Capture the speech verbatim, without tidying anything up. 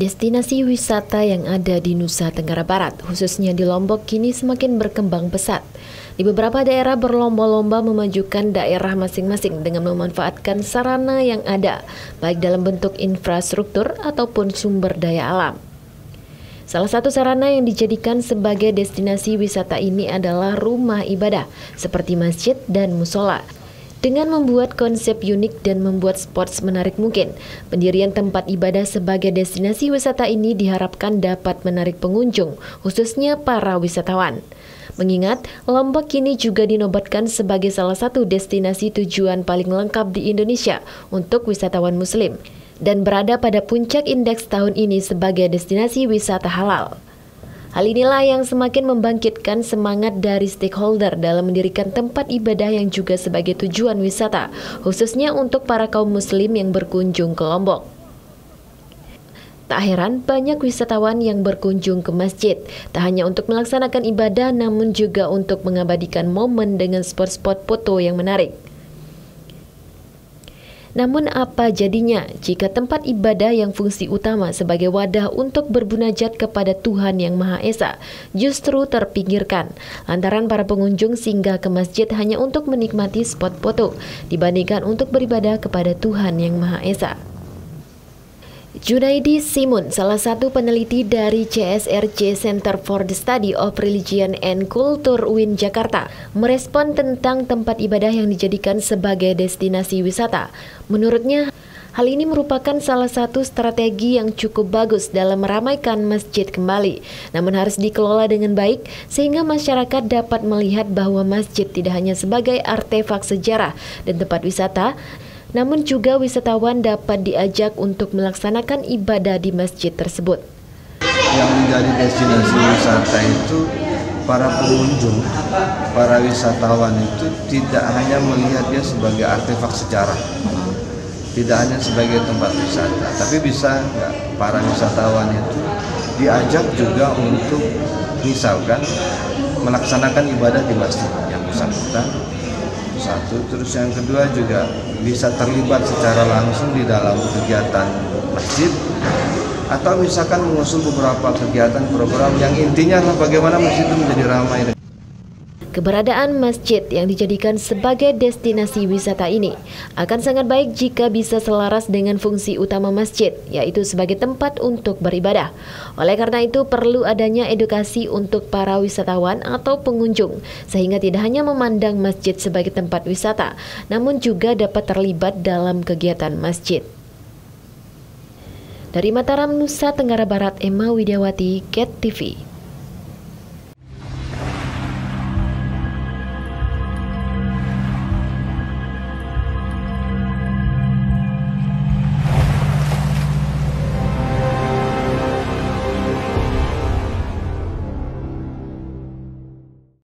Destinasi wisata yang ada di Nusa Tenggara Barat, khususnya di Lombok, kini semakin berkembang pesat. Di beberapa daerah berlomba-lomba memajukan daerah masing-masing dengan memanfaatkan sarana yang ada, baik dalam bentuk infrastruktur ataupun sumber daya alam. Salah satu sarana yang dijadikan sebagai destinasi wisata ini adalah rumah ibadah, seperti masjid dan musola. Dengan membuat konsep unik dan membuat spot menarik mungkin, pendirian tempat ibadah sebagai destinasi wisata ini diharapkan dapat menarik pengunjung, khususnya para wisatawan. Mengingat Lombok kini juga dinobatkan sebagai salah satu destinasi tujuan paling lengkap di Indonesia untuk wisatawan Muslim, dan berada pada puncak indeks tahun ini sebagai destinasi wisata halal. Hal inilah yang semakin membangkitkan semangat dari stakeholder dalam mendirikan tempat ibadah yang juga sebagai tujuan wisata, khususnya untuk para kaum muslim yang berkunjung ke Lombok. Tak heran banyak wisatawan yang berkunjung ke masjid, tak hanya untuk melaksanakan ibadah namun juga untuk mengabadikan momen dengan spot-spot foto yang menarik. Namun apa jadinya jika tempat ibadah yang fungsi utama sebagai wadah untuk berbunajat kepada Tuhan Yang Maha Esa justru terpinggirkan lantaran para pengunjung singgah ke masjid hanya untuk menikmati spot foto dibandingkan untuk beribadah kepada Tuhan Yang Maha Esa. Junaidi Simun, salah satu peneliti dari C S R C Center for the Study of Religion and Culture U I N Jakarta, merespon tentang tempat ibadah yang dijadikan sebagai destinasi wisata. Menurutnya, hal ini merupakan salah satu strategi yang cukup bagus dalam meramaikan masjid kembali. Namun harus dikelola dengan baik sehingga masyarakat dapat melihat bahwa masjid tidak hanya sebagai artefak sejarah dan tempat wisata, namun juga wisatawan dapat diajak untuk melaksanakan ibadah di masjid tersebut. Yang menjadi destinasi wisata itu para pengunjung, para wisatawan itu tidak hanya melihat dia sebagai artefak sejarah, tidak hanya sebagai tempat wisata, tapi bisa enggak, para wisatawan itu diajak juga untuk misalkan melaksanakan ibadah di masjid yang bersangkutan. Satu, terus yang kedua juga bisa terlibat secara langsung di dalam kegiatan masjid, atau misalkan mengusul beberapa kegiatan program yang intinya adalah bagaimana masjid itu menjadi ramai. Keberadaan masjid yang dijadikan sebagai destinasi wisata ini akan sangat baik jika bisa selaras dengan fungsi utama masjid, yaitu sebagai tempat untuk beribadah. Oleh karena itu perlu adanya edukasi untuk para wisatawan atau pengunjung, sehingga tidak hanya memandang masjid sebagai tempat wisata, namun juga dapat terlibat dalam kegiatan masjid. Dari Mataram, Nusa Tenggara Barat, Emma Widiawati, Ket T V.